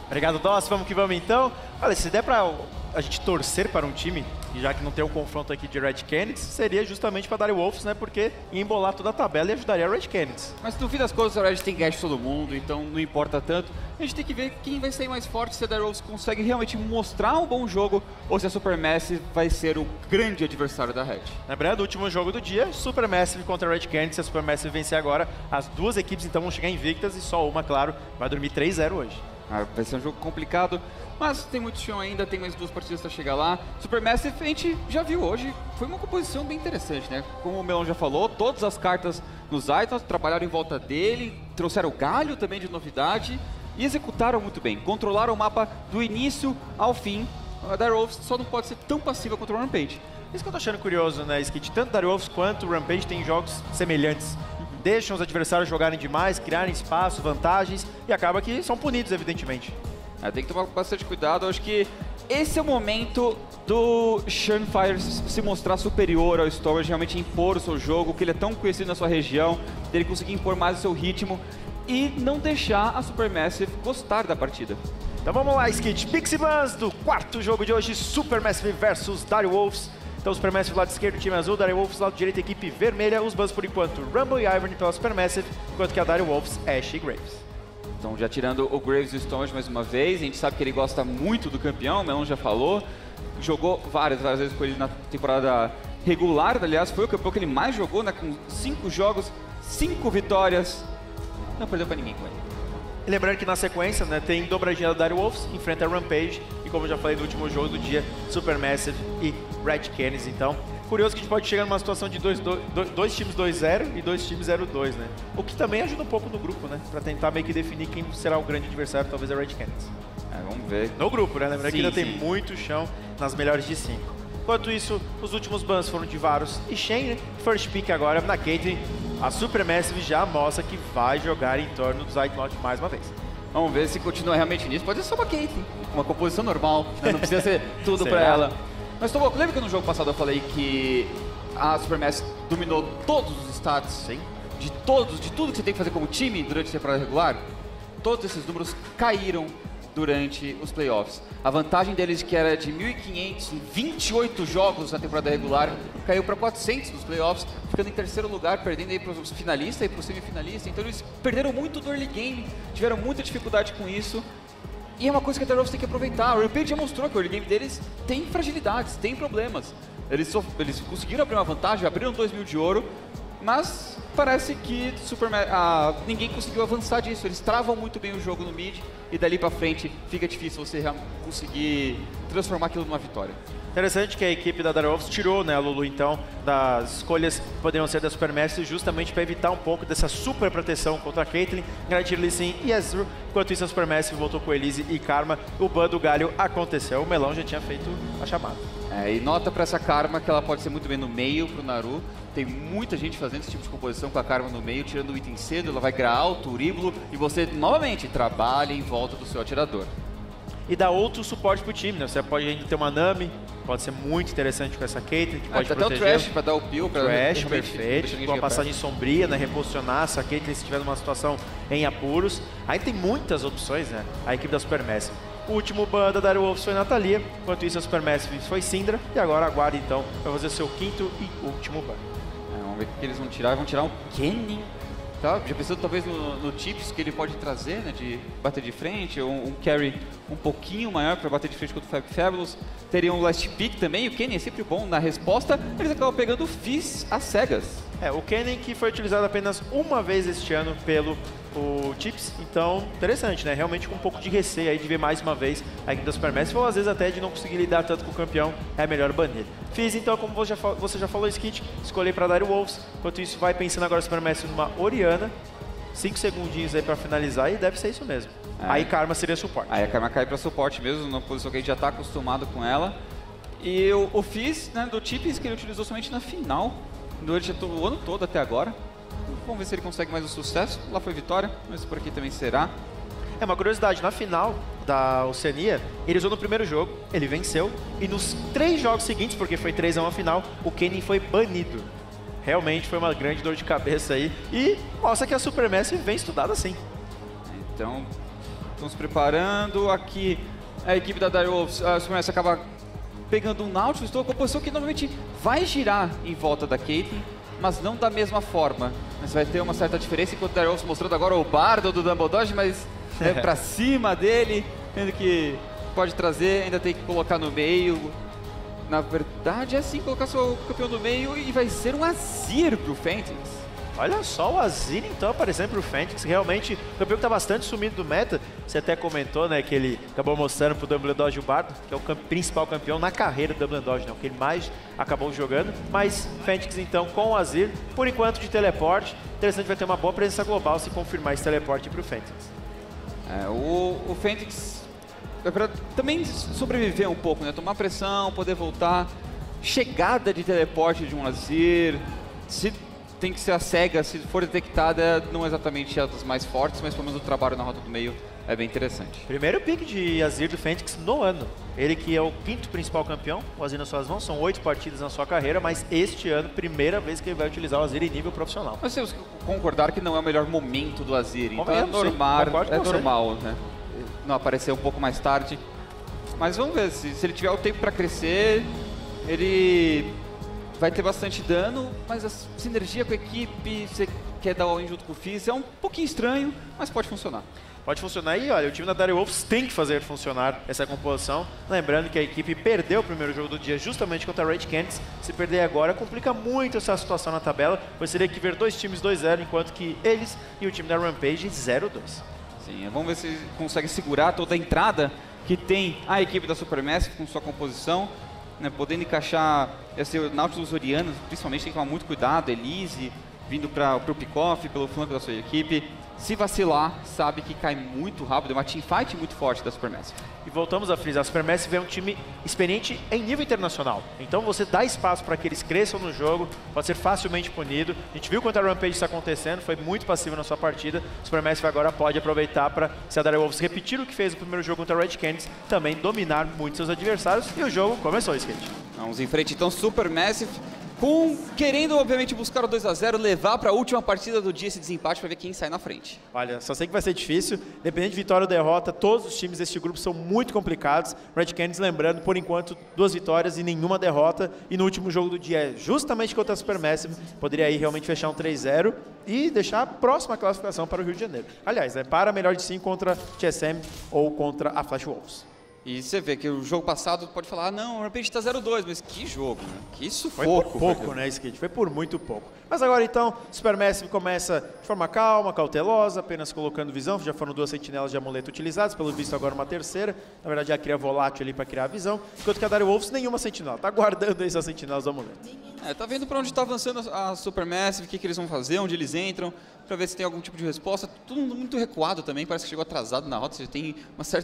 Obrigado, Doss. Vamos que vamos então. Olha, se der pra a gente torcer para um time, e já que não tem um confronto aqui de Red Canids, seria justamente para Dire Wolves, né? Porque ia embolar toda a tabela e ajudaria a Red Canids. Mas no fim das contas, a Red tem ganho de todo mundo, então não importa tanto. A gente tem que ver quem vai sair mais forte, se a Dire Wolves consegue realmente mostrar um bom jogo ou se a Supermassive vai ser o grande adversário da Red. Lembrando, o último jogo do dia, Supermassive contra Red Canids. Se a Supermassive vencer agora, as duas equipes então vão chegar invictas e só uma, claro, vai dormir 3-0 hoje. Vai ser um jogo complicado, mas tem muito chão ainda, tem mais 2 partidas para chegar lá. Supermassive, a gente já viu hoje, foi uma composição bem interessante, né? Como o Melão já falou, todas as cartas nos items trabalharam em volta dele, trouxeram o galho também de novidade e executaram muito bem. Controlaram o mapa do início ao fim. A Dire Wolves só não pode ser tão passiva contra o Rampage. Isso que eu tô achando curioso, né, Skit? Tanto Dire Wolves quanto o Rampage tem jogos semelhantes. Deixam os adversários jogarem demais, criarem espaço, vantagens, e acaba que são punidos, evidentemente. Tem que tomar bastante cuidado. Eu acho que esse é o momento do Sunfire se mostrar superior ao Storage, realmente impor o seu jogo, que ele é tão conhecido na sua região, dele conseguir impor mais o seu ritmo e não deixar a Supermassive gostar da partida. Então vamos lá, Skit. Pixie Bans do quarto jogo de hoje, Supermassive versus Dire Wolves. Então, Supermassive do lado esquerdo, time azul, Dire Wolves do lado direito, equipe vermelha. Os bans, por enquanto, Rumble e Ivern pela Supermassive, enquanto que a Dire Wolves, Ashe e Graves. Então, já tirando o Graves e o Storage mais uma vez, a gente sabe que ele gosta muito do campeão, o Melon já falou. Jogou várias vezes com ele na temporada regular, aliás, foi o campeão que ele mais jogou, né, com 5 jogos, 5 vitórias. Não perdeu pra ninguém com ele. E lembrando que na sequência, né, tem dobradinha da Dire Wolves, enfrenta a Rampage, e como eu já falei no último jogo do dia, Supermassive e Red Canids. Então, curioso que a gente pode chegar numa situação de dois times 2-0 e 2 times 0-2, né? O que também ajuda um pouco no grupo, né? Pra tentar meio que definir quem será o grande adversário, talvez a Red Canids. Vamos ver. No grupo, né? Lembrando que ainda tem sim. muito chão nas melhores de 5. Enquanto isso, os últimos bans foram de Varus e Shen, né? First pick agora na Caitlyn. A Supermassive já mostra que vai jogar em torno do Zeitnot mais uma vez. Vamos ver se continua realmente nisso. Pode ser só uma Caitlyn, uma composição normal, né? Não precisa ser tudo pra ela. Mas, Toboco, lembra que no jogo passado eu falei que a Supermassive dominou todos os stats? Sim. De tudo que você tem que fazer como time durante a temporada regular? Todos esses números caíram durante os playoffs. A vantagem deles, que era de 1.500 em 28 jogos na temporada regular, caiu para 400 nos playoffs, ficando em terceiro lugar, perdendo aí para os finalistas e para o semifinalista. Então eles perderam muito do early game, tiveram muita dificuldade com isso. E é uma coisa que a Dire Wolves tem que aproveitar. O Rampage já mostrou que o early game deles tem fragilidades, tem problemas. Eles conseguiram abrir uma vantagem, abriram 2.000 de ouro, mas parece que ninguém conseguiu avançar disso. Eles travam muito bem o jogo no mid e dali pra frente fica difícil você conseguir transformar aquilo numa vitória. Interessante que a equipe da Dire Wolves tirou, né, a Lulu, então, das escolhas que poderiam ser da Supermassive, justamente para evitar um pouco dessa super proteção contra a Caitlyn, garantir Lee Sin e Ezreal. Enquanto isso, a Supermassive voltou com Elise e Karma. O ban do Galho aconteceu. O Melão já tinha feito a chamada. E nota pra essa Karma que ela pode ser muito bem no meio pro Naru. Tem muita gente fazendo esse tipo de composição com a Karma no meio, tirando o item cedo, ela vai graar o Turíbulo e você, novamente, trabalha em volta do seu atirador. E dá outro suporte pro time, né? Você pode ainda ter uma Nami, pode ser muito interessante com essa Caitlyn, que pode proteger. Até o Thresh pra dar o peel. Trash, perfeito, com a passagem sombria, né? Reposicionar essa Caitlyn se estiver numa situação em apuros. Aí tem muitas opções, né? A equipe da Supermassive. O último ban da Dire Wolves foi Natalia, enquanto isso a Supermassive foi Syndra, e agora aguarda então para fazer o seu quinto e último ban. Vamos ver o que eles vão tirar. Vão tirar um Kennen. Tá? Já pensando talvez no tips que ele pode trazer, né, de bater de frente, ou um carry um pouquinho maior para bater de frente contra o Fabulous. Teria um last pick também, o Kennen é sempre bom na resposta. Eles acabam pegando o Fizz às cegas. O Kennen que foi utilizado apenas uma vez este ano pelo Tips, então interessante, né? Realmente com um pouco de receio aí de ver mais uma vez a equipe da Supermassive, ou às vezes até de não conseguir lidar tanto com o campeão, é melhor banir. Fiz então, como você já falou, Skit, escolhi para Dire Wolves, enquanto isso vai pensando agora a Supermassive numa Orianna, 5 segundinhos aí para finalizar e deve ser isso mesmo. Aí Karma seria suporte. Aí a Karma cai para suporte mesmo, numa posição que a gente já está acostumado com ela. E o Fizz, né, do Tips que ele utilizou somente na final, durante o ano todo até agora. Vamos ver se ele consegue mais um sucesso. Lá foi vitória, mas por aqui também será. Uma curiosidade, na final da Oceania, ele usou no primeiro jogo, ele venceu, e nos 3 jogos seguintes, porque foi 3-1 a final, o Kennen foi banido. Realmente foi uma grande dor de cabeça aí, e mostra que a Supermassive vem estudada assim. Então, Estão se preparando. Aqui a equipe da Direwolves, a Supermassive acaba pegando um Nautilus, uma composição que normalmente vai girar em volta da Caitlyn, mas não da mesma forma. Mas vai ter uma certa diferença, enquanto o Direwolves mostrando agora o Bardo do Dumbledore, mas é pra cima dele, vendo que pode trazer, ainda tem que colocar no meio. Na verdade é assim, colocar seu campeão no meio e vai ser um Azir pro Fentex. Olha só o Azir então aparecendo pro Fentex, realmente o campeão que tá bastante sumido do meta. Você até comentou, né, que ele acabou mostrando pro Dumbledore o Bardo, que é o principal campeão na carreira do Dumbledore, né, o que ele mais acabou jogando. Mas Fentex então com o Azir, por enquanto de teleporte, interessante, vai ter uma boa presença global se confirmar esse teleporte pro Fentex. O Fentex é pra também sobreviver um pouco, né, tomar pressão, poder voltar. Chegada de teleporte de um Azir, se tem que ser a cega, se for detectada, não é exatamente a das mais fortes, mas pelo menos o trabalho na rota do meio é bem interessante. Primeiro pick de Azir do Fentex no ano. Ele que é o 5º principal campeão, o Azir nas suas mãos, são 8 partidas na sua carreira, mas este ano, primeira vez que ele vai utilizar o Azir em nível profissional. Mas temos que concordar que não é o melhor momento do Azir, então é normal, né? Não aparecer um pouco mais tarde. Mas vamos ver, se ele tiver o tempo para crescer, ele vai ter bastante dano, mas a sinergia com a equipe, você quer dar all-in junto com o Fizz, é um pouquinho estranho, mas pode funcionar. Pode funcionar e olha, o time da Direwolves tem que fazer funcionar essa composição. Lembrando que a equipe perdeu o primeiro jogo do dia justamente contra a Red Canids. Se perder agora, complica muito essa situação na tabela, pois seria que ver dois times 2-0, enquanto que eles e o time da Rampage 0-2. Sim, vamos ver se consegue segurar toda a entrada que tem a equipe da Supermassive com sua composição, né, podendo encaixar esse Nautilus Oriana, principalmente tem que tomar muito cuidado, Elise vindo para o pick-off pelo flanco da sua equipe. Se vacilar, sabe que cai muito rápido, é uma teamfight muito forte da Supermassive. E voltamos a frisar, a Supermassive é um time experiente em nível internacional. Então você dá espaço para que eles cresçam no jogo, pode ser facilmente punido. A gente viu quanto a Rampage está acontecendo, foi muito passivo na sua partida. A Supermassive agora pode aproveitar para, se a Direwolves repetir o que fez no primeiro jogo contra a Red Canids, também dominar muito seus adversários. E o jogo começou, Skate. Vamos em frente então, Supermassive. Querendo, obviamente, buscar o 2-0, levar para a última partida do dia esse desempate para ver quem sai na frente. Olha, só sei que vai ser difícil, independente de vitória ou derrota, todos os times deste grupo são muito complicados. Red Canids, lembrando, por enquanto, 2 vitórias e nenhuma derrota. E no último jogo do dia, justamente contra a Supermassive, poderia aí realmente fechar um 3-0 e deixar a próxima classificação para o Rio de Janeiro. Aliás, para melhor de 5 contra TSM ou contra a Flash Wolves. E você vê que o jogo passado pode falar, ah, não, o Rampage tá 0-2, mas que jogo, né? Que sufoco. Foi por pouco, né, Skid? Foi por muito pouco. Mas agora então, Supermassive começa de forma calma, cautelosa, apenas colocando visão. Já foram 2 sentinelas de amuleto utilizadas, pelo visto agora uma terceira. Na verdade, já cria volátil ali para criar a visão. Enquanto que a Direwolves, nenhuma sentinela. Tá guardando essas sentinelas do amuleto. Tá vendo para onde tá avançando a Supermassive, o que eles vão fazer, onde eles entram, para ver se tem algum tipo de resposta. Tudo muito recuado também, parece que chegou atrasado na rota. Você tem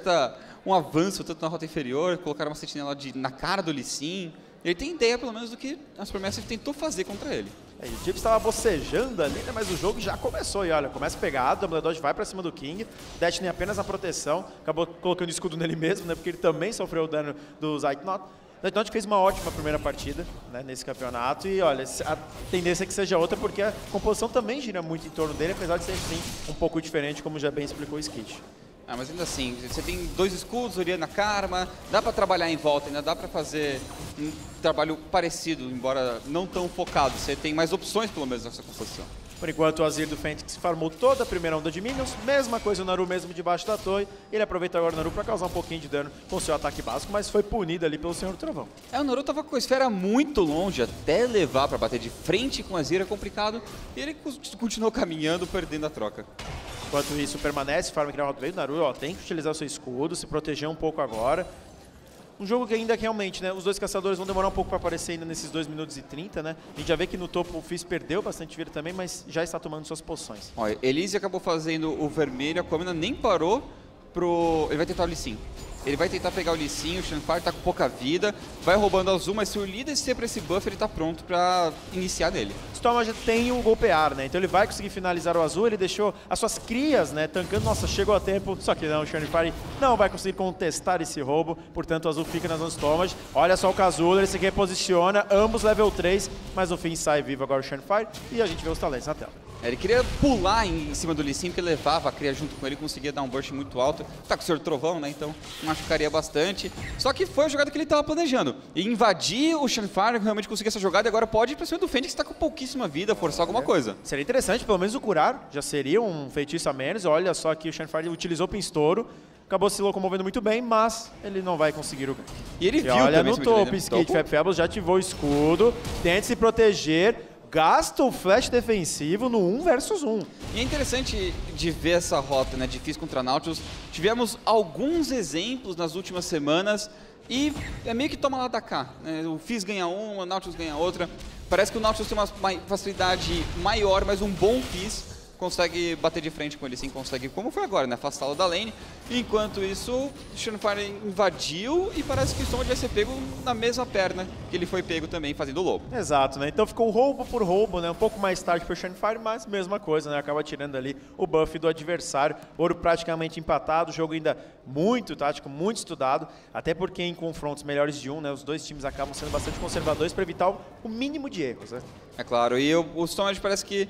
um avanço tanto na rota inferior, colocaram uma sentinela na cara do Lee Sin. Ele tem ideia, pelo menos, do que a Supermassive tentou fazer contra ele. O Gibbs estava bocejando ali, né, mas o jogo já começou. E olha, começa pegado, o Dumbledore vai para cima do King. Destiny apenas na proteção, acabou colocando escudo nele mesmo, né, porque ele também sofreu o dano do Zeitnot. O Zeitnot fez uma ótima primeira partida, né, nesse campeonato. E olha, a tendência é que seja outra, porque a composição também gira muito em torno dele, apesar de ser sim um pouco diferente, como já bem explicou o Skid. Mas ainda assim, você tem 2 escudos, Oriana Karma, dá para trabalhar em volta, ainda dá para fazer um trabalho parecido, embora não tão focado. Você tem mais opções, pelo menos, nessa composição. Por enquanto, o Azir do Fentex farmou toda a primeira onda de minions, mesma coisa o Naru mesmo debaixo da torre. Ele aproveita agora o Naru para causar um pouquinho de dano com o seu ataque básico, mas foi punido ali pelo Senhor do Trovão. O Naru tava com a esfera muito longe, até levar para bater de frente com o Azir é complicado, e ele continuou caminhando, perdendo a troca. Enquanto isso permanece, farma criar o meio, o Naru tem que utilizar o seu escudo, se proteger um pouco agora. Um jogo que ainda realmente, né, os 2 caçadores vão demorar um pouco para aparecer ainda nesses 2 minutos e 30, né? A gente já vê que no topo o Fizz perdeu bastante vida também, mas já está tomando suas poções. Olha, Elise acabou fazendo o vermelho, a Comina nem parou pro... Ele vai tentar o Lee Sin. Ele vai tentar pegar o Lee Sin, o Shenfire tá com pouca vida, vai roubando a azul, mas se o líder descer pra esse buff, ele tá pronto pra iniciar nele. Storm já tem o golpear, né? Então ele vai conseguir finalizar o azul, ele deixou as suas crias, né, tancando. Nossa, chegou a tempo, só que não, o Shenfire não vai conseguir contestar esse roubo, portanto o azul fica nas mãos do Storm. Olha só o casulo, ele se reposiciona, ambos level 3, mas no fim sai vivo agora o Shenfire e a gente vê os talentos na tela. Ele queria pular em cima do Lee Sin, porque levava a Cria junto com ele e conseguia dar um burst muito alto. Tá com o Senhor Trovão, né? Então machucaria bastante. Só que foi a jogada que ele estava planejando. E invadir o Shenfire, realmente conseguir essa jogada, e agora pode ir pra cima do Fênix, que tá com pouquíssima vida, forçar alguma coisa. Seria interessante, pelo menos o curar. Já seria um feitiço a menos. Olha só que o Shenfire utilizou o Pinstouro. Acabou se locomovendo muito bem, mas ele não vai conseguir o gank. E ele viu olha também no topo, Skate, Fabulous já ativou o escudo, tenta se proteger, gasta o flash defensivo no 1 versus 1. E é interessante de ver essa rota, né, de Fizz contra Nautilus. Tivemos alguns exemplos nas últimas semanas e é meio que toma lá da cá, né? O Fizz ganha uma, o Nautilus ganha outra. Parece que o Nautilus tem uma facilidade maior, mas um bom Fizz consegue bater de frente com ele, sim, consegue, como foi agora, né, afastá-lo da lane. Enquanto isso, o Shenfire invadiu e parece que o Stomach vai ser pego na mesma perna que ele foi pego também, fazendo o lobo. Exato, né? Então ficou roubo por roubo, né? Um pouco mais tarde para o Shenfire, mas mesma coisa, né? Acaba tirando ali o buff do adversário. Ouro praticamente empatado, jogo ainda muito tático, muito estudado, até porque em confrontos melhores de um, né? Os dois times acabam sendo bastante conservadores para evitar o mínimo de erros, né? É claro, e o Stomach parece que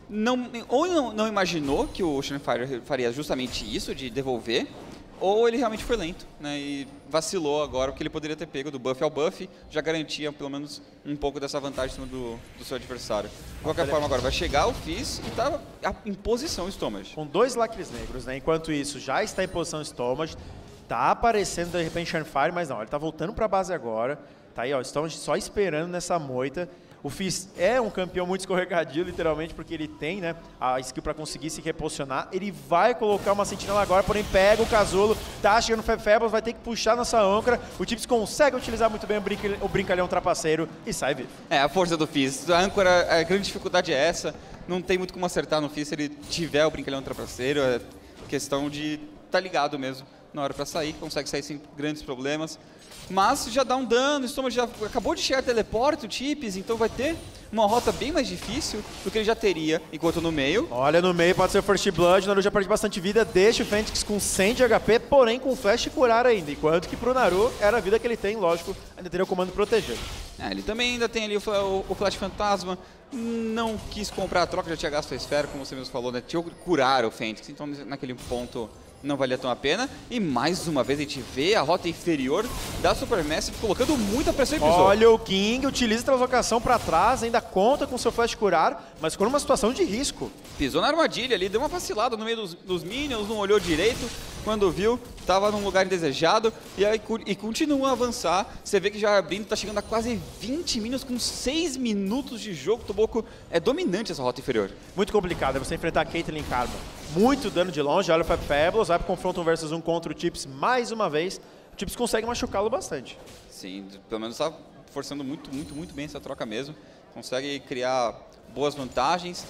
não imaginou que o Shenfire faria justamente isso, de devolver, ou ele realmente foi lento, né, e vacilou agora, porque ele poderia ter pego do buff ao buff, já garantia pelo menos um pouco dessa vantagem em cima do seu adversário. De qualquer forma, agora vai chegar o Fizz e tá em posição o Stomach. Com 2 lacres negros, né, enquanto isso já está em posição o Stomach, tá aparecendo de repente Shenfire, mas não, ele tá voltando para a base agora, tá aí, ó, Stomach só esperando nessa moita. O Fizz é um campeão muito escorregadio, literalmente, porque ele tem, né, a skill para conseguir se reposicionar. Ele vai colocar uma sentinela agora, porém pega o casulo, tá chegando o Fabulous, vai ter que puxar nossa âncora. O Tips consegue utilizar muito bem o brincalhão trapaceiro e sai vivo. É, a força do Fizz. A âncora, a grande dificuldade é essa. Não tem muito como acertar no Fizz se ele tiver o brincalhão trapaceiro. É questão de tá ligado mesmo na hora para sair, consegue sair sem grandes problemas. Mas já dá um dano, o Stomach já acabou de chegar teleporte, o Tips, então vai ter uma rota bem mais difícil do que ele já teria enquanto no meio. Olha, no meio pode ser o First Blood, o Naru já perde bastante vida, deixa o Fênix com 100 de HP, porém com flash curar ainda, enquanto que pro Naru era a vida que ele tem, lógico, ainda teria o comando proteger. Ele também ainda tem ali o Flash Fantasma, não quis comprar a troca, já tinha gasto a esfera, como você mesmo falou, né? Tinha que curar o Fênix, então naquele ponto não valia tão a pena. E mais uma vez a gente vê a rota inferior da Supermassive colocando muita pressão em Pisou. Olha, o King utiliza a translocação para trás, ainda conta com seu flash curar, mas ficou numa situação de risco. Pisou na armadilha ali, deu uma vacilada no meio dos minions, não olhou direito. Quando viu, estava num lugar indesejado e continua a avançar. Você vê que já abrindo, está chegando a quase 20 minions com 6 minutos de jogo. Toboco é dominante essa rota inferior. Muito complicado, é você enfrentar a Caitlyn Karma. Muito dano de longe, olha o Fabulous, vai para o confronto 1 versus 1 contra o Tips mais uma vez. O Tips consegue machucá-lo bastante. Sim, pelo menos está forçando muito bem essa troca mesmo. Consegue criar boas vantagens.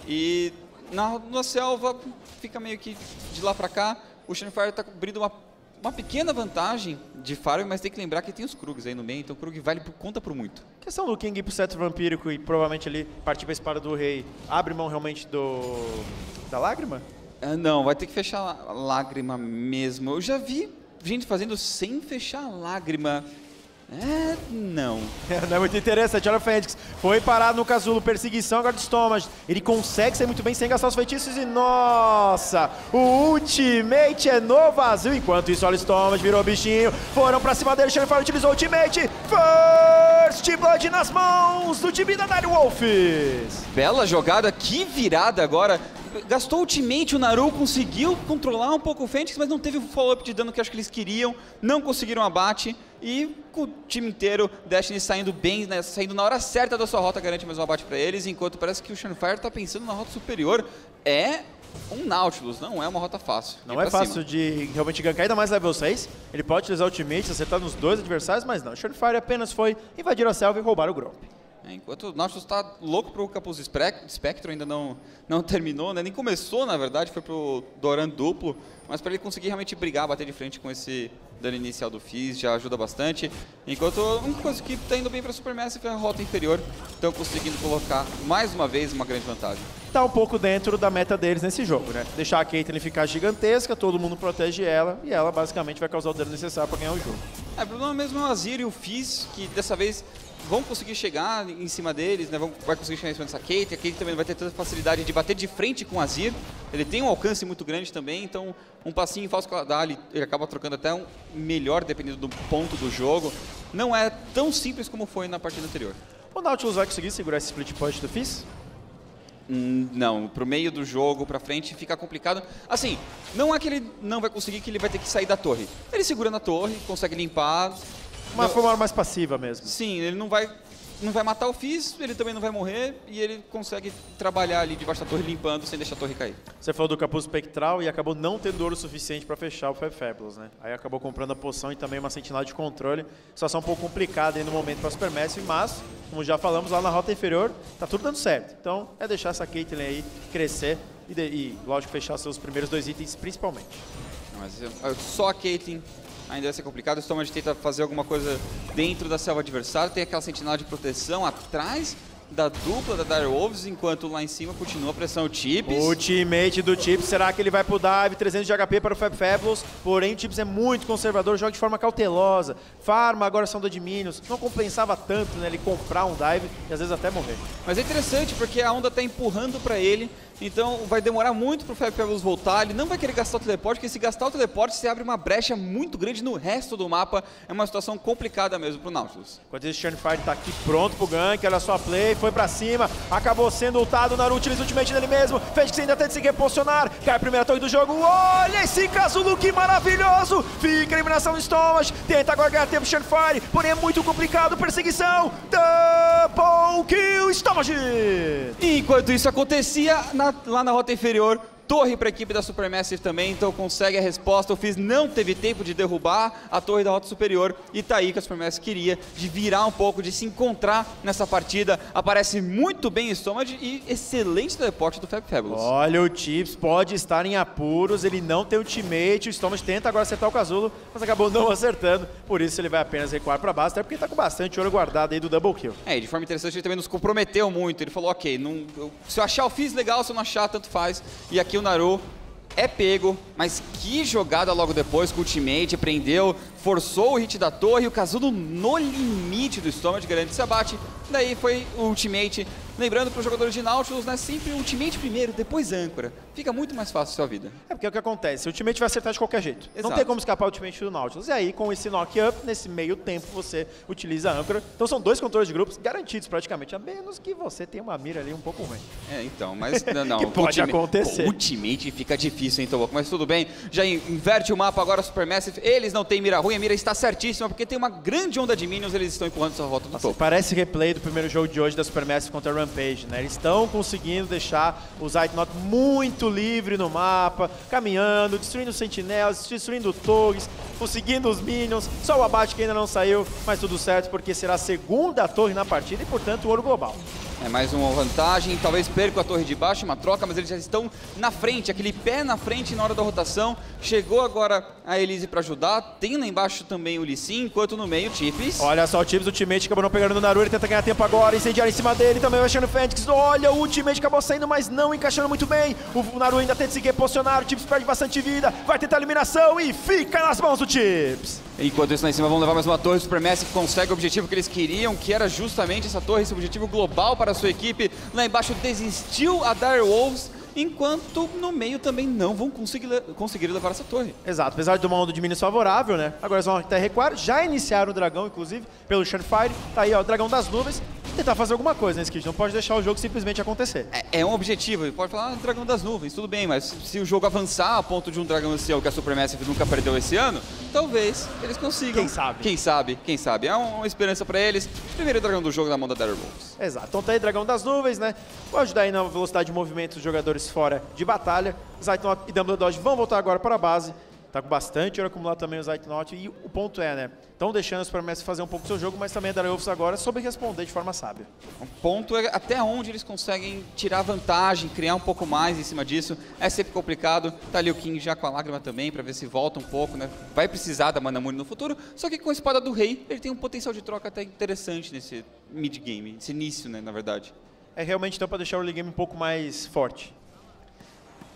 E na selva fica meio que de lá para cá. O Shenfire está cobrindo uma pequena vantagem de Fire, mas tem que lembrar que tem os Krugs aí no meio, então o Krug vale conta por muito. A questão do King ir pro cetro vampírico e provavelmente ali partir pra espada do rei, abre mão realmente da lágrima? Não, vai ter que fechar a lágrima mesmo. Eu já vi gente fazendo sem fechar a lágrima. Não. Não é muito interessante. Olha o Fênix. Foi parar no casulo. Perseguição agora do Stomach. Ele consegue sair muito bem sem gastar os feitiços e, nossa, o ultimate é no vazio. Enquanto isso, olha o Stomach, virou bichinho. Foram pra cima dele. Shenfire utilizou o ultimate. First Blood nas mãos do time da Direwolves. Bela jogada. Que virada agora. Gastou o ultimate, o Naru conseguiu controlar um pouco o Fênix, mas não teve o follow-up de dano que acho que eles queriam, não conseguiram abate, e com o time inteiro, Destiny saindo bem, né, saindo na hora certa da sua rota, garante mais um abate para eles, enquanto parece que o Shenfire está pensando na rota superior. É um Nautilus, não é uma rota fácil. Não é fácil de realmente gankar, ainda mais level 6. Ele pode utilizar o ultimate, acertar nos dois adversários, mas não. O Shenfire apenas foi invadir a selva e roubar o Gromp. Enquanto o Nautilus está louco pro Capuz Spectro, ainda não terminou, né? Nem começou, na verdade, foi pro Doran duplo, mas para ele conseguir realmente brigar, bater de frente com esse dano inicial do Fizz, já ajuda bastante. Enquanto a única coisa que está indo bem para a Supermassive é a rota inferior, estão conseguindo colocar mais uma vez uma grande vantagem. Tá um pouco dentro da meta deles nesse jogo, né? Deixar a Caitlyn ficar gigantesca, todo mundo protege ela e ela basicamente vai causar o dano necessário para ganhar o jogo. O problema mesmo é o Azir e o Fizz, que dessa vez vão conseguir chegar em cima deles, né? Vai conseguir chegar em cima dessa Caitlyn. A Caitlyn também não vai ter tanta facilidade de bater de frente com o Azir. Ele tem um alcance muito grande também, então um passinho falso que ela dá, ele acaba trocando até um melhor dependendo do ponto do jogo. Não é tão simples como foi na partida anterior. O Nautilus vai conseguir segurar esse split push do Fizz? Não, pro meio do jogo, pra frente, fica complicado. Assim, não é que ele não vai conseguir, que ele vai ter que sair da torre. Ele segura na torre, consegue limpar. Uma forma mais passiva mesmo. Sim, ele não vai matar o Fizz, ele também não vai morrer e ele consegue trabalhar ali debaixo da torre limpando sem deixar a torre cair. Você falou do capuz espectral e acabou não tendo ouro suficiente para fechar o Fabulous, né? Aí acabou comprando a poção e também uma sentinela de controle. Situação um pouco complicada aí no momento para Supermassive, mas, como já falamos lá na rota inferior, tá tudo dando certo. Então é deixar essa Caitlyn aí crescer e lógico, fechar seus primeiros 2 itens principalmente. Mas só a Caitlyn ainda vai ser complicado. O Stomach tenta fazer alguma coisa dentro da selva adversária, tem aquela sentinela de proteção atrás da dupla da Direwolves, enquanto lá em cima continua a pressão o Chips. O teammate do Chips, será que ele vai pro dive? 300 de HP para o Fabulous, porém o Chips é muito conservador, joga de forma cautelosa, farma agora são de minions, não compensava tanto, né, ele comprar um dive e às vezes até morrer. Mas é interessante porque a onda tá empurrando para ele, então vai demorar muito pro Fabulous voltar, ele não vai querer gastar o teleporte, porque se gastar o teleporte você abre uma brecha muito grande no resto do mapa, é uma situação complicada mesmo pro Nautilus. Enquanto esse Churnfire tá aqui pronto pro gank, olha só a play, foi pra cima, acabou sendo ultado, o Naru utiliza o ultimate dele mesmo, Fênix ainda tenta se reposicionar, cai a primeira torre do jogo, olha esse Casulo, que maravilhoso, fica a eliminação do Stomach, tenta agora ganhar tempo Churnfire, porém é muito complicado, perseguição, double kill Stomach! Enquanto isso acontecia, lá na rota inferior, torre para a equipe da Supermassive também, então consegue a resposta. O Fizz não teve tempo de derrubar a torre da rota superior e tá aí que a Supermassive queria, de virar um pouco, de se encontrar nessa partida. Aparece muito bem o Stomach e excelente teleporte do Fabulous. Olha, o Chips pode estar em apuros, ele não tem ultimate, o Stomach tenta agora acertar o Casulo, mas acabou não acertando, por isso ele vai apenas recuar para baixo, até porque tá com bastante ouro guardado aí do double kill. E de forma interessante ele também nos comprometeu muito, ele falou, ok, se eu achar o Fizz legal, se eu não achar, tanto faz, e aqui o Naru é pego, mas que jogada logo depois com o ultimate, prendeu, forçou o hit da torre, o Casulo no limite do Stomach, garante esse abate, daí foi o ultimate. Lembrando para os jogadores de Nautilus, né, sempre o ultimate primeiro, depois âncora. Fica muito mais fácil a sua vida. É porque é o que acontece, o ultimate vai acertar de qualquer jeito. Exato. Não tem como escapar o ultimate do Nautilus. E aí, com esse knock-up, nesse meio tempo, você utiliza a âncora. Então são 2 controles de grupos garantidos praticamente, a menos que você tenha uma mira ali um pouco ruim. Então, mas não. Que pode acontecer. O ultimate fica difícil, então, mas tudo bem. Já inverte o mapa agora, Supermassive. Eles não têm mira ruim, a mira está certíssima, porque tem uma grande onda de minions, eles estão empurrando essa rota do topo. Parece replay do primeiro jogo de hoje da Supermassive contra a Rampage, né? Eles estão conseguindo deixar o Zeitnot muito livre no mapa, caminhando, destruindo sentinelas, destruindo togs, conseguindo os minions, só o abate que ainda não saiu, mas tudo certo porque será a segunda torre na partida e, portanto, o ouro global. É mais uma vantagem, talvez perca a torre de baixo, uma troca, mas eles já estão na frente, aquele pé na frente na hora da rotação. Chegou agora a Elise para ajudar, tem lá embaixo também o Lee Sin, enquanto no meio o Chips. Olha só o Chips, o ultimate acabou não pegando no Naru, ele tenta ganhar tempo agora, incendiar em cima dele, também vai achando o Fênix. Olha, o ultimate acabou saindo, mas não encaixando muito bem. O Naru ainda tenta se reposicionar, o Chips perde bastante vida, vai tentar a eliminação e fica nas mãos do Chips. Enquanto isso lá em cima vão levar mais uma torre, o Supermassive consegue o objetivo que eles queriam, que era justamente essa torre, esse objetivo global para a sua equipe. Lá embaixo desistiu a Direwolves, enquanto no meio também não vão conseguir levar essa torre. Exato, apesar de uma onda de minions favorável, né? Agora eles vão até recuar, já iniciaram o dragão, inclusive, pelo Churnfire. Tá aí, ó, o dragão das nuvens. Tentar fazer alguma coisa, né, Skid? Não pode deixar o jogo simplesmente acontecer. É um objetivo, ele pode falar, dragão das nuvens, tudo bem, mas se o jogo avançar a ponto de um dragão ancião que a Supermassive nunca perdeu esse ano, talvez eles consigam. Quem sabe? É uma esperança pra eles. Primeiro dragão do jogo na mão da Direwolves. Exato, então tá aí dragão das nuvens, né? Vai ajudar aí na velocidade de movimento dos jogadores fora de batalha. Zeitnot e Dumbledore vão voltar agora para a base. Tá com bastante ouro acumulado também o Zeitnot. E o ponto é, né? Estão deixando os Supermassive fazer um pouco do seu jogo, mas também a Direwolves agora soube responder de forma sábia. O ponto é até onde eles conseguem tirar vantagem, criar um pouco mais em cima disso. É sempre complicado. Tá ali o King já com a lágrima também, pra ver se volta um pouco, né? Vai precisar da Manamune no futuro, só que com a espada do rei, ele tem um potencial de troca até interessante nesse mid-game, nesse início, né, na verdade. É realmente então para deixar o early game um pouco mais forte.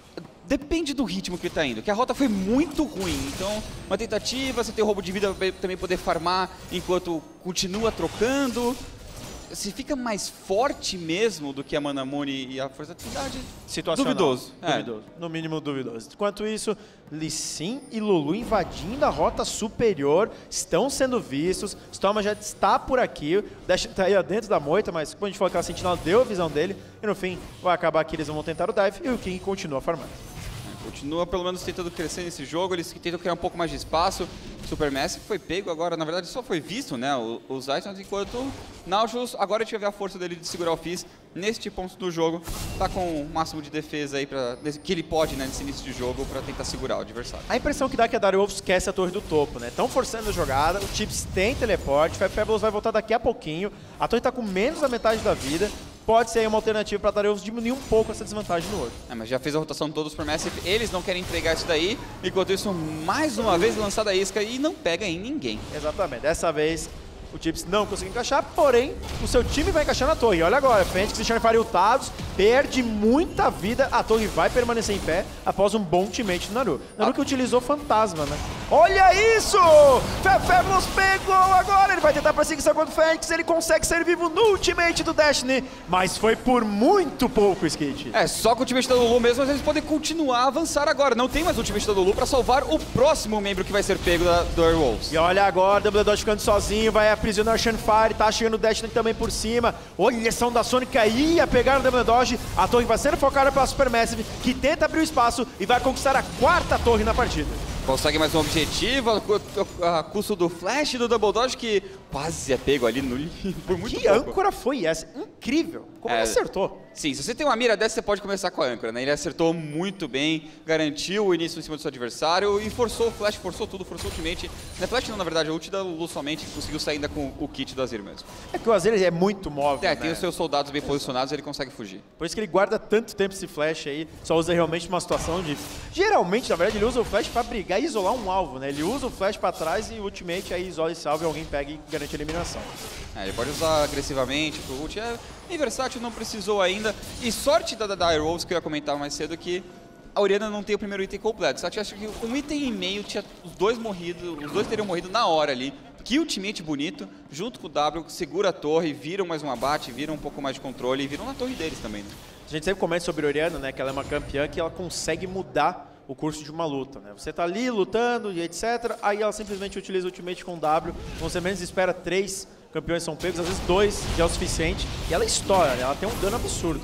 Depende do ritmo que ele tá indo, que a rota foi muito ruim. Então, uma tentativa, você tem o roubo de vida pra também poder farmar enquanto continua trocando. Se fica mais forte mesmo do que a Manamune e a Força da Atividade, situacional. duvidoso. Duvidoso. No mínimo duvidoso. Enquanto isso, Lee Sin e Lulu invadindo a rota superior, estão sendo vistos. Storm já está por aqui, o Dash está aí dentro da moita, mas como a gente falou que a Sentinela deu a visão dele, e no fim vai acabar que eles vão tentar o dive e o King continua farmando. Continua pelo menos tentando crescer nesse jogo, eles tentam criar um pouco mais de espaço. Supermassive foi pego agora, na verdade só foi visto, né, os items, enquanto Nautilus agora a gente vai ver a força dele de segurar o Fizz neste ponto do jogo. Tá com o máximo de defesa aí que ele pode, né, nesse início de jogo para tentar segurar o adversário. A impressão que dá é que a Direwolves esquece a torre do topo, né? Estão forçando a jogada, o Chips tem teleporte, o Fabulous vai voltar daqui a pouquinho, a torre tá com menos da metade da vida. Pode ser aí uma alternativa para a Direwolves diminuir um pouco essa desvantagem no World. Mas já fez a rotação de todos os Supermassive, eles não querem entregar isso daí, enquanto isso, mais uma vez lançada a isca e não pega em ninguém. Exatamente, dessa vez o Chips não conseguiu encaixar, porém o seu time vai encaixar na torre. Olha agora, Fênix e Shanfire ultados, perde muita vida, a torre vai permanecer em pé após um bom teammate do Naru. Naru que utilizou Fantasma, né? Olha isso! Fabulous pegou agora, ele vai tentar perseguição contra o Fênix, ele consegue ser vivo no ultimate do Destiny, mas foi por muito pouco, Skit. Só com o ultimate da Lulu mesmo, mas eles podem continuar a avançar agora. Não tem mais ultimate da Lulu para salvar o próximo membro que vai ser pego da Direwolves. E olha agora, Double Dodge ficando sozinho, vai aprisionar o Shanfire, tá chegando o Destiny também por cima. Olha a ação da Sonic aí, a pegar o Double Dodge, a torre vai sendo focada pela Supermassive, que tenta abrir o espaço e vai conquistar a 4ª torre na partida. Consegue mais um objetivo, a custo do flash do Double Dodge, que quase é pego ali no por muito Que pouco. âncora foi essa? Incrível! Como ele acertou. Sim, se você tem uma mira dessa, você pode começar com a âncora, né? Ele acertou muito bem, garantiu o início em cima do seu adversário e forçou o flash, forçou tudo, forçou o ultimate. Não é flash não, na verdade, a ult da Lulu somente, conseguiu sair ainda com o kit do Azir mesmo. É que o Azir é muito móvel, né? Tem os seus soldados bem posicionados, ele consegue fugir. Por isso que ele guarda tanto tempo esse flash aí, só usa realmente uma situação de... Geralmente, na verdade, ele usa o flash pra brigar e isolar um alvo, né? Ele usa o flash pra trás e o ultimate aí isola e salva e alguém pega e garante a eliminação. Ele pode usar agressivamente pro ult, é versátil, não precisou ainda. E sorte da Direwolves, que eu ia comentar mais cedo, que a Orianna não tem o primeiro item completo. Só que acho que um item e meio tinha os dois teriam morrido na hora ali. Que ultimate bonito, junto com o W, segura a torre, viram mais um abate, viram um pouco mais de controle e viram na torre deles também, né? A gente sempre comenta sobre a Orianna, né, que ela é uma campeã que ela consegue mudar o curso de uma luta, né? Você tá ali lutando e etc, aí ela simplesmente utiliza o ultimate com W, você menos espera 3 campeões são pegos, às vezes 2 já é o suficiente, e ela estoura, né? Ela tem um dano absurdo.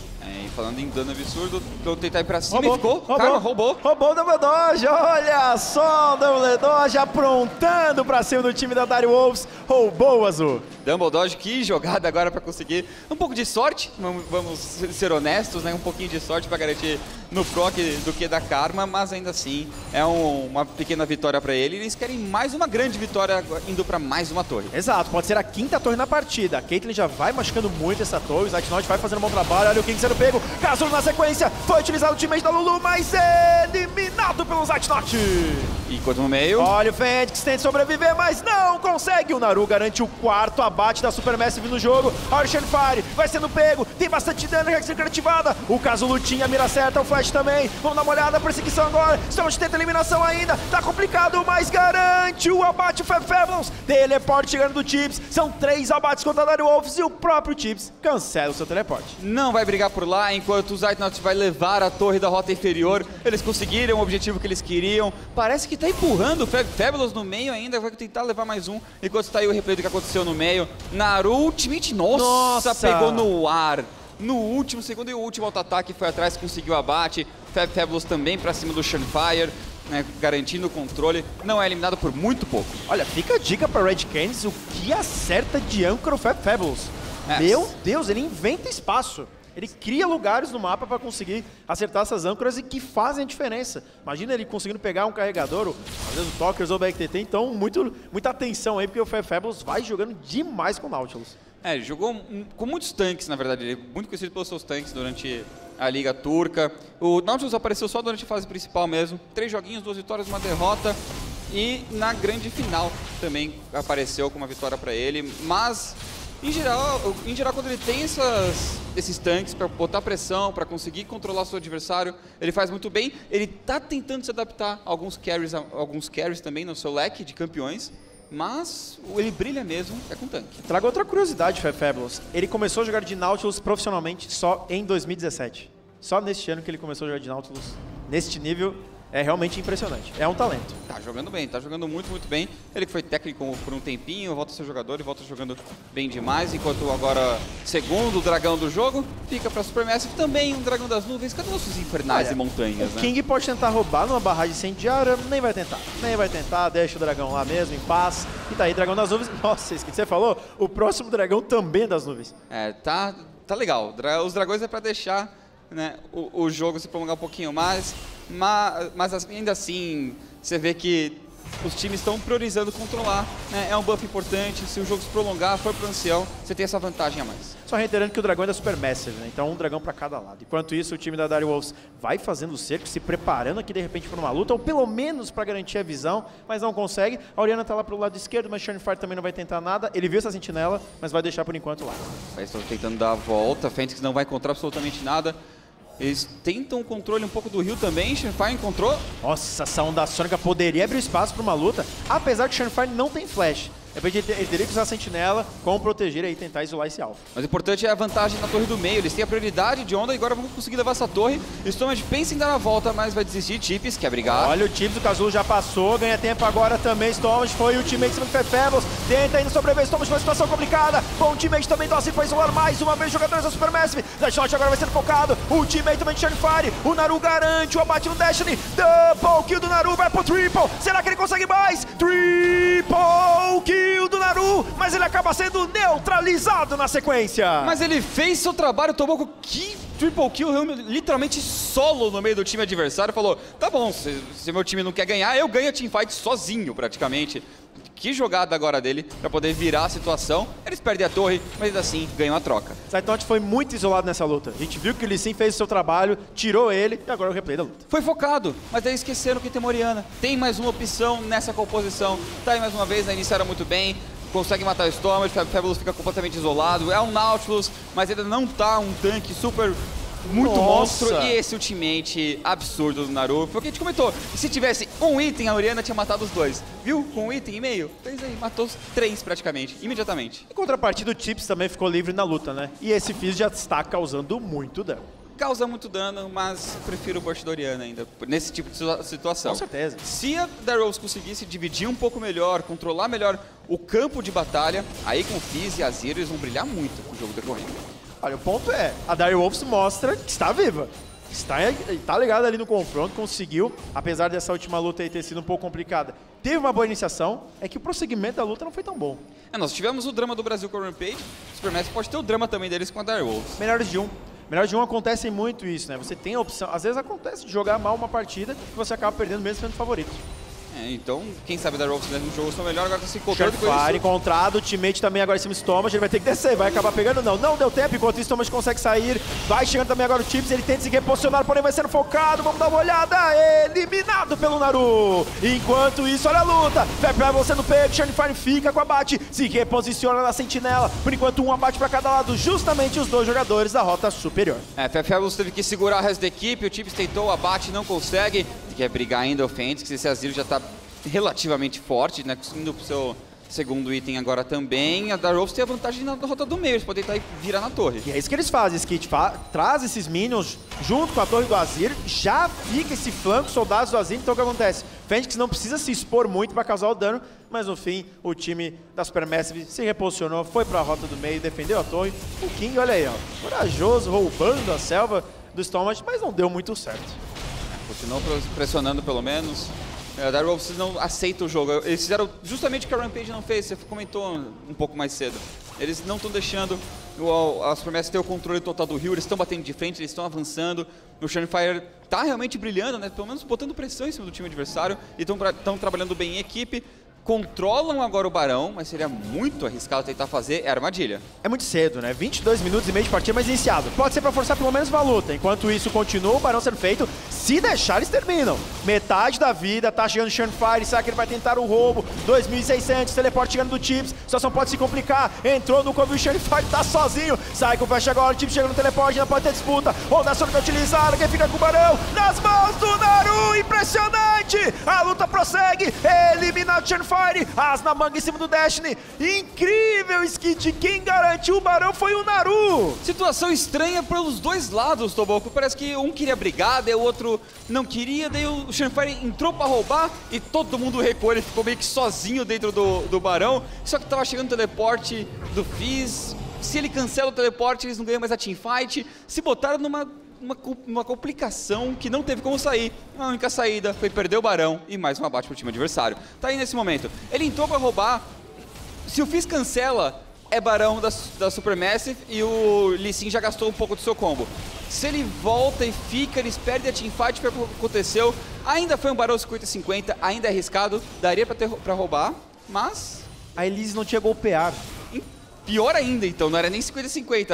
E falando em dano absurdo, vou tentar ir pra cima e ficou. Karma roubou. Roubou o Double Dodge, olha só o Double Dodge aprontando pra cima do time da Direwolves, roubou o azul. Double Dodge, que jogada agora pra conseguir um pouco de sorte, vamos ser honestos, né? Um pouquinho de sorte pra garantir no proc do que da Karma, mas ainda assim é uma pequena vitória pra ele. Eles querem mais uma grande vitória indo pra mais uma torre. Exato, pode ser a 5ª torre na partida. A Caitlyn já vai machucando muito essa torre, o Zightnot vai fazendo um bom trabalho, olha o King sendo pego, Casulo na sequência, foi utilizado o teammate da Lulu, mas é eliminado pelo Zightnot. Enquanto no meio... Olha o Fênix tenta sobreviver, mas não consegue. O Naru garante o 4º abate da Supermassive no jogo. Olha o Shanfire, vai sendo pego, tem bastante dano, já que ser ativada. O Casulo tinha a mira certa, o Flash também. Vamos dar uma olhada, a perseguição agora. Estamos tentando eliminação ainda, tá complicado, mas garante o abate o Fabulous. Teleporte chegando do Chips, são 3 abates contra a Direwolves e o próprio Chips cancela o seu teleporte. Não vai brigar por lá, enquanto o Zightnot vai levar a torre da rota inferior. Eles conseguiram o objetivo que eles queriam. Parece que tá empurrando o Fabulous no meio ainda, vai tentar levar mais um. Enquanto tá aí o replay do que aconteceu no meio. Naru, ultimate, nossa, pegou no ar. No último segundo e o último auto-ataque foi atrás, conseguiu o abate. Fabulous também pra cima do Shanfire, né, garantindo o controle. Não é eliminado por muito pouco. Olha, fica a dica pra Red Canids, o que acerta de âncora o Fabulous. Meu Deus, ele inventa espaço. Ele cria lugares no mapa para conseguir acertar essas âncoras e que fazem a diferença. Imagina ele conseguindo pegar um carregador, ou, às vezes o Talkers ou o BackTT, então muita atenção aí, porque o Fabulous vai jogando demais com o Nautilus. Ele jogou com muitos tanques, na verdade, ele é muito conhecido pelos seus tanques durante a Liga Turca. O Nautilus apareceu só durante a fase principal mesmo, 3 joguinhos, 2 vitórias, 1 derrota. E na grande final também apareceu com uma vitória para ele, mas Em geral, quando ele tem esses tanques para botar pressão, para conseguir controlar o seu adversário, ele faz muito bem. Ele tá tentando se adaptar a alguns carries também no seu leque de campeões, mas ele brilha mesmo com tanque. Trago outra curiosidade, Fabulous. Ele começou a jogar de Nautilus profissionalmente só em 2017. Só neste ano que ele começou a jogar de Nautilus neste nível. É realmente impressionante. É um talento. Tá jogando bem, tá jogando muito, muito bem. Ele que foi técnico por um tempinho, volta a ser jogador e volta jogando bem demais. Enquanto agora, segundo dragão do jogo, fica pra Supermassive também, um dragão das nuvens. Cadê nossos infernais e montanhas, né? King pode tentar roubar numa barragem incendiária, nem vai tentar. Nem vai tentar, deixa o dragão lá mesmo, em paz. E tá aí, dragão das nuvens. Nossa, isso que você falou, o próximo dragão também é das nuvens. É, tá legal. Os dragões é pra deixar, né, o jogo se prolongar um pouquinho mais. Mas ainda assim, você vê que os times estão priorizando controlar, né? É um buff importante, se o jogo se prolongar, for pro ancião, você tem essa vantagem a mais. Só reiterando que o dragão é da Supermassive, né? Então um dragão para cada lado. Enquanto isso, o time da Direwolves vai fazendo o cerco, se preparando aqui de repente para uma luta, ou pelo menos para garantir a visão, mas não consegue. A Orianna tá lá pro lado esquerdo, mas Churnfire também não vai tentar nada. Ele viu essa sentinela, mas vai deixar por enquanto lá. Eles estão tentando dar a volta, Fênix não vai encontrar absolutamente nada. Eles tentam o controle um pouco do rio também, Churnfire encontrou. Nossa, essa onda sônica poderia abrir espaço para uma luta, apesar que Churnfire não tem flash. Ele teria que usar a sentinela, como proteger e tentar isolar esse alvo. Mas o importante é a vantagem na torre do meio. Eles têm a prioridade de onda e agora vão conseguir levar essa torre. Stomach pensa em dar a volta, mas vai desistir. Chips quer brigar. Olha, o Chips, o Casulo já passou, ganha tempo agora também. Stomach foi o teammate em cima do Fabulous. Tenta ainda sobreviver. Stomach numa situação complicada. Bom, o teammate também do Azir para isolar mais uma vez jogadores da Supermassive. Deadshot agora vai sendo focado. O teammate também de Churnfire. O Naru garante o abate no Destiny. Double kill do Naru, vai pro triple. Será que ele consegue mais? Triple kill do Naru. Mas ele acaba sendo neutralizado na sequência. Mas ele fez seu trabalho, tomou que triple kill literalmente solo no meio do time adversário. Falou, tá bom, se meu time não quer ganhar, eu ganho a teamfight sozinho praticamente. Que jogada agora dele pra poder virar a situação. Eles perdem a torre, mas ainda assim ganham a troca. Zaitot foi muito isolado nessa luta. A gente viu que o Lee Sin fez o seu trabalho, tirou ele e agora o replay da luta. Foi focado, mas aí esqueceram que tem Orianna. Tem mais uma opção nessa composição. Tá aí mais uma vez, iniciaram muito bem. Consegue matar o Storm, o Fabulous fica completamente isolado. É um Nautilus, mas ainda não tá um tanque super... muito monstro, e esse ultimate absurdo do Naru. Foi o que a gente comentou. E se tivesse um item, a Orianna tinha matado os dois. Viu? Com um item e meio. Fez aí, matou os três praticamente, imediatamente. Em contrapartida, o Chips também ficou livre na luta, né? E esse Fizz já está causando muito dano. Causa muito dano, mas prefiro o burst da Orianna ainda, nesse tipo de situação. Com certeza. Se a Direwolves conseguisse dividir um pouco melhor, controlar melhor o campo de batalha, aí com o Fizz e a Azir eles vão brilhar muito com o jogo decorrendo. Olha, o ponto é, a Direwolves mostra que está viva. Está ligada ali no confronto, conseguiu, apesar dessa última luta aí ter sido um pouco complicada. Teve uma boa iniciação, é que o prosseguimento da luta não foi tão bom. Nós tivemos o drama do Brasil com o Rampage, o Supermassive pode ter o drama também deles com a Direwolves. Melhores de um. Melhor de um acontece muito isso, né? Você tem a opção, às vezes acontece de jogar mal uma partida e você acaba perdendo mesmo sendo favorito. Então, quem sabe da Direwolves no jogo são melhor, agora tá se encontrando com isso. Encontrado, o teammate também agora em cima do Stomach, ele vai ter que descer, vai acabar pegando, não deu tempo, enquanto o Stomach consegue sair, vai chegando também agora o Chips, ele tenta se reposicionar, porém vai sendo focado, vamos dar uma olhada, eliminado pelo Naru. Enquanto isso, olha a luta, Fabulous sendo pego, Churnfire fica com o abate, se reposiciona na sentinela, por enquanto um abate pra cada lado, justamente os dois jogadores da rota superior. Fabulous teve que segurar o resto da equipe, o Chips tentou o abate, não consegue, quer brigar ainda o Fênix, esse Azir já tá relativamente forte, né, indo pro seu segundo item agora também. A Direwolves tem a vantagem na rota do meio, eles podem tentar virar na torre. E é isso que eles fazem, Skit traz esses minions junto com a torre do Azir, já fica esse flanco, soldados do Azir, então o que acontece? Fênix não precisa se expor muito para causar o dano, mas no fim o time da Supermassive se reposicionou, foi para a rota do meio, defendeu a torre. O King, olha aí, ó, corajoso, roubando a selva do Stomach, mas não deu muito certo. Continuou pressionando pelo menos. A Direwolves não aceita o jogo. Eles fizeram justamente o que a Rampage não fez, você comentou um pouco mais cedo. Eles não estão deixando a Supermassive ter o controle total do rio, eles estão batendo de frente, eles estão avançando. O Churnfire está realmente brilhando, né? Pelo menos botando pressão em cima do time adversário e estão trabalhando bem em equipe. controlam agora o Barão, mas seria muito arriscado tentar fazer a armadilha. É muito cedo, né? 22 minutos e meio de partida mais iniciado. Pode ser pra forçar pelo menos uma luta. Enquanto isso continua o Barão sendo feito, se deixar eles terminam. Metade da vida, tá chegando o Shurnfire, será que ele vai tentar o roubo? 2.600, teleporte chegando do Chips, a situação pode se complicar. Entrou no Cove, o Shurnfire tá sozinho. Sai com o Flash agora, o Chips chega no teleporte, não pode ter disputa. Onda Sônica utilizada, quem fica com o Barão? Nas mãos do Naru, impressionante! A luta prossegue, elimina o Shurnfire. As na manga em cima do Destiny. Incrível, Skit. Quem garantiu o Barão foi o Naru. Situação estranha pelos dois lados, Toboco. Parece que um queria brigar, daí o outro não queria, daí o Shurnfire entrou pra roubar e todo mundo recuou. Ele ficou meio que sozinho dentro do Barão. Só que tava chegando o teleporte do Fizz. Se ele cancela o teleporte, eles não ganham mais a teamfight. Se botaram numa complicação que não teve como sair. A única saída foi perder o Barão e mais um abate pro time adversário. Tá aí nesse momento. Ele entrou pra roubar. Se o Fizz cancela, é Barão da Supermassive e o Lee Sin já gastou um pouco do seu combo. Se ele volta e fica, eles perdem a teamfight, foi o que aconteceu. Ainda foi um Barão 50-50, ainda é arriscado. Daria pra roubar, mas... A Elise não tinha golpeado. Pior ainda, então, não era nem 50-50,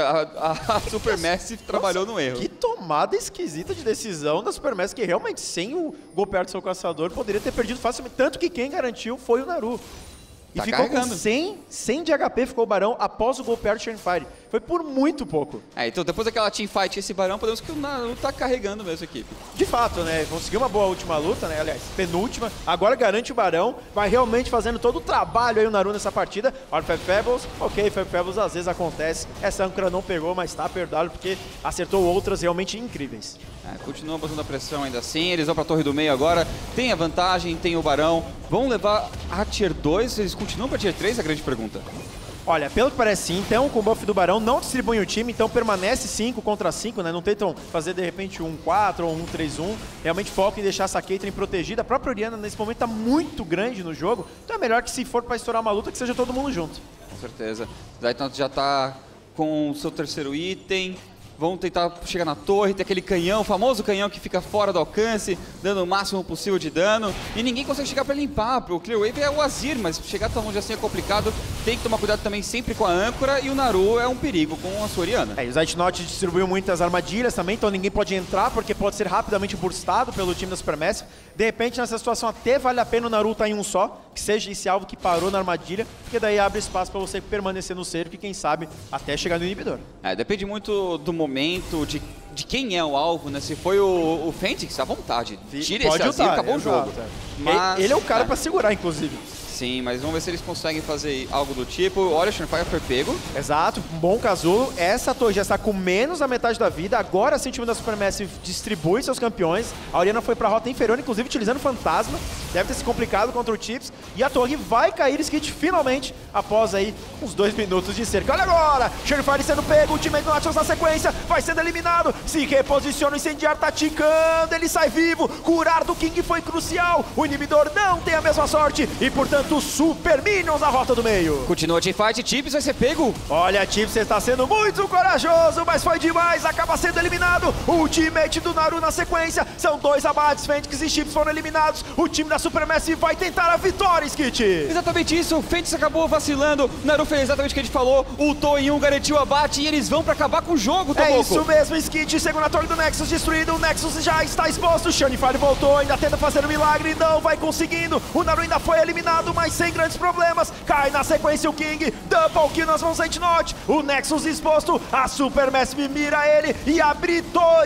a Supermassive trabalhou no erro. Que tomada esquisita de decisão da Supermassive, que realmente sem o golpear do seu caçador poderia ter perdido facilmente, tanto que quem garantiu foi o Naru. E Tá ficou carregando. com 100 de HP, ficou o Barão após o golpear do Shurnfire. Foi por muito pouco. Então depois daquela teamfight esse Barão, podemos que o Naru tá carregando mesmo a equipe. De fato, né? Conseguiu uma boa última luta, né? Aliás, penúltima. Agora garante o Barão. Vai realmente fazendo todo o trabalho aí o Naru nessa partida. Olha o Fab Pebbles. Ok, Fab Pebbles às vezes acontece. Essa âncora não pegou, mas tá perdoado porque acertou outras realmente incríveis. Continua botando a pressão ainda assim, eles vão pra torre do meio agora, tem a vantagem, tem o Barão, vão levar a Tier 2, eles continuam pra Tier 3, é a grande pergunta. Olha, pelo que parece sim, então com o buff do Barão não distribuem o time, então permanece 5 contra 5, né? Não tentam fazer de repente um 4 ou um 3-1, realmente foca em deixar essa Caitlyn protegida. A própria Orianna nesse momento tá muito grande no jogo, então é melhor que se for pra estourar uma luta que seja todo mundo junto. Com certeza, Zayton já tá com o seu terceiro item. Vão tentar chegar na torre, ter aquele canhão, o famoso canhão que fica fora do alcance, dando o máximo possível de dano. E ninguém consegue chegar pra limpar. O Clear Wave é o Azir, mas chegar tão longe assim é complicado. Tem que tomar cuidado também sempre com a âncora. E o Naru é um perigo com a sua Orianna. E o Zeitnot distribuiu muitas armadilhas também, então ninguém pode entrar, porque pode ser rapidamente burstado pelo time da Supermassive. De repente, nessa situação, até vale a pena o Naru estar em um só, que seja esse alvo que parou na armadilha, porque daí abre espaço para você permanecer no cerco e, quem sabe, até chegar no inibidor. Depende muito do momento, de quem é o alvo, né? Se foi o Fênix, à vontade. Tira esse Azir, acabou o jogo. Mas, ele é o cara para segurar, inclusive. Sim, mas vamos ver se eles conseguem fazer algo do tipo. Olha, o Shurnfire foi pego. Exato, um bom casulo. Essa torre já está com menos da metade da vida. Agora sim o time da Supermassive distribui seus campeões. A Orianna foi para a rota inferior, inclusive utilizando Fantasma. Deve ter se complicado contra o Chips. E a torre vai cair, Skit, finalmente, após aí uns 2 minutos de cerca. Olha agora! Shurnfire sendo pego, o time do Nautilos na sequência. Vai sendo eliminado. Se reposiciona, o incendiário tá ticando. Ele sai vivo. Curar do King foi crucial. O inibidor não tem a mesma sorte. E, portanto, Super Minions na rota do meio. Continua a teamfight, Chips vai ser pego. Olha, Chips, você está sendo muito corajoso, mas foi demais, acaba sendo eliminado. O ultimate do Naru na sequência. São 2 abates, Fênix e Chips foram eliminados. O time da Supermassive vai tentar a vitória, Skit. Exatamente isso, o Fênix acabou vacilando. Naru fez exatamente o que a gente falou. Ultou em um, garantiu o abate e eles vão pra acabar com o jogo, Toboco. É isso mesmo, Skit. Segunda torre do Nexus destruído. O Nexus já está exposto. O Shurnfire voltou, ainda tenta fazer um milagre. Não vai conseguindo. O Naru ainda foi eliminado, mas sem grandes problemas. Cai na sequência o King. Double kill nas mãos do Zeitnot. O Nexus exposto. A Supermassive mira ele e abre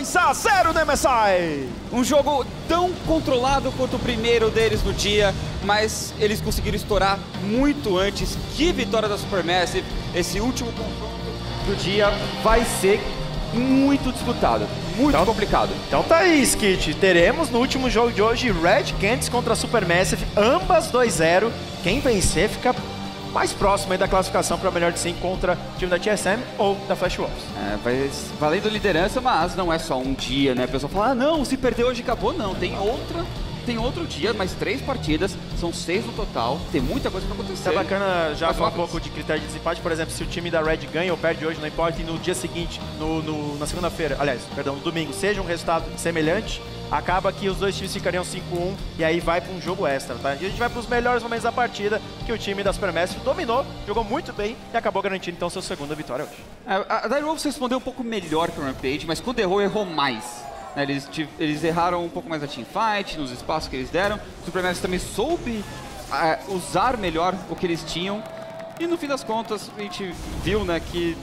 2-0 no MSI. Um jogo tão controlado quanto o primeiro deles no dia, mas eles conseguiram estourar muito antes. Que vitória da Supermassive. Esse último confronto do dia vai ser muito disputado, muito complicado. Então tá aí, Skit. Teremos no último jogo de hoje Red Canids contra a Supermassive, ambas 2-0. Quem vencer fica mais próximo aí da classificação para melhor de 5 contra o time da TSM ou da Flash Wolves. Vai valendo liderança, mas não é só um dia, né? O pessoal fala, não, se perder hoje acabou. Não, tem outra tem outro dia, mais 3 partidas, são 6 no total, tem muita coisa pra acontecer. É bacana já Mas falar um pouco de critério de desempate, por exemplo, se o time da Red ganha ou perde hoje, não importa, e no dia seguinte, na segunda-feira, aliás, perdão, no domingo, seja um resultado semelhante, acaba que os dois times ficariam 5-1 e aí vai para um jogo extra, tá? E a gente vai para os melhores momentos da partida, que o time da Supermassive dominou, jogou muito bem e acabou garantindo então sua segunda vitória hoje. A Dire Wolves respondeu um pouco melhor que o Rampage, mas quando errou mais. Né? Eles erraram um pouco mais na teamfight, nos espaços que eles deram. O Supermassive também soube usar melhor o que eles tinham. E no fim das contas, a gente viu, né, que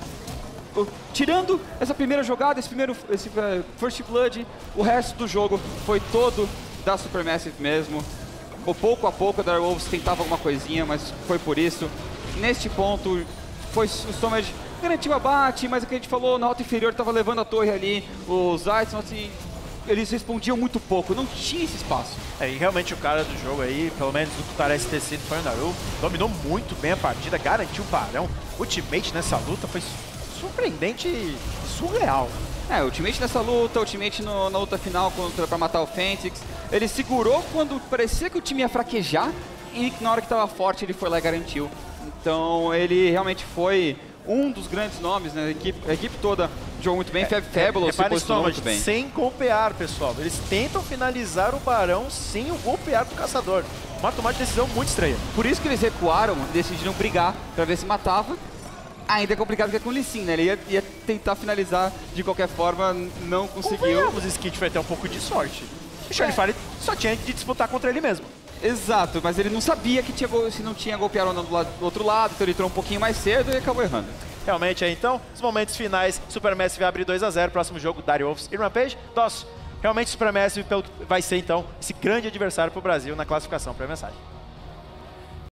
tirando essa primeira jogada, esse First Blood, o resto do jogo foi todo da Supermassive mesmo. Pouco a pouco a Dire Wolves tentava alguma coisinha, mas foi por isso. Neste ponto, foi o Stomach garantiu abate, mas o que a gente falou, na rota inferior estava levando a torre ali. Os Zeitz, assim, eles respondiam muito pouco, não tinha esse espaço. E realmente o cara do jogo aí, pelo menos do que parece ter sido, foi o Naru. Dominou muito bem a partida, garantiu o barão. O ultimate nessa luta foi surpreendente e surreal. O ultimate nessa luta, o ultimate na luta final pra matar o Fênix. Ele segurou quando parecia que o time ia fraquejar e na hora que estava forte ele foi lá e garantiu. Então ele realmente foi um dos grandes nomes, né? A equipe toda jogou muito bem, Fabulous se posicionou muito bem. Sem golpear, pessoal. Eles tentam finalizar o barão sem o golpear do caçador. Uma tomada de decisão muito estranha. Por isso que eles recuaram, decidiram brigar pra ver se matava. Ainda é complicado porque é com o Lee Sin, né? Ele ia tentar finalizar de qualquer forma, não conseguiu. O Skit foi até um pouco de sorte. O Shiny Fire só tinha de disputar contra ele mesmo. Exato, mas ele não sabia que se não tinha golpeado ou não do outro lado, então ele entrou um pouquinho mais cedo e acabou errando. Realmente, então, os momentos finais, Supermassive abre 2-0, próximo jogo, Dire Wolves e Rampage. Realmente Supermassive vai ser, então, esse grande adversário para o Brasil na classificação para a mensagem.